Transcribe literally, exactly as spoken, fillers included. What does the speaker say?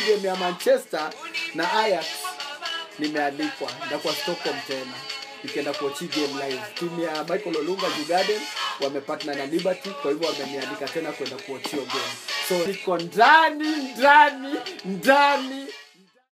game ya Manchester na Ajax nimealikwa, ndakuwa Stockholm tena nikienda kuochi game live. Timu ya Michael Olunga Jugaden wamepartner na Liberty, kwa hivyo wamenialika tena kwenda kuochi game. So niko ndani ndani ndani